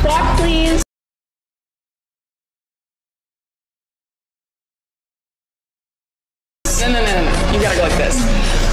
Walk, please. No. You gotta go like this.